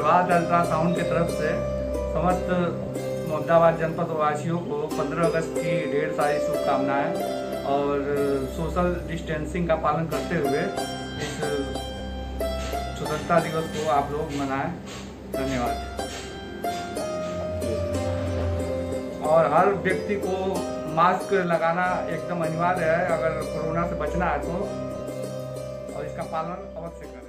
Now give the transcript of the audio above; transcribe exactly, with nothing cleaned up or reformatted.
स्वास्थ्य अल्ट्रासाउंड की तरफ से समस्त मोहम्मदाबाद जनपद वासियों को पंद्रह अगस्त की ढेर सारी शुभकामनाएं और सोशल डिस्टेंसिंग का पालन करते हुए इस स्वतंत्रता दिवस को आप लोग मनाएं। धन्यवाद। और हर व्यक्ति को मास्क लगाना एकदम अनिवार्य है, अगर कोरोना से बचना है तो, और इसका पालन अवश्य करें।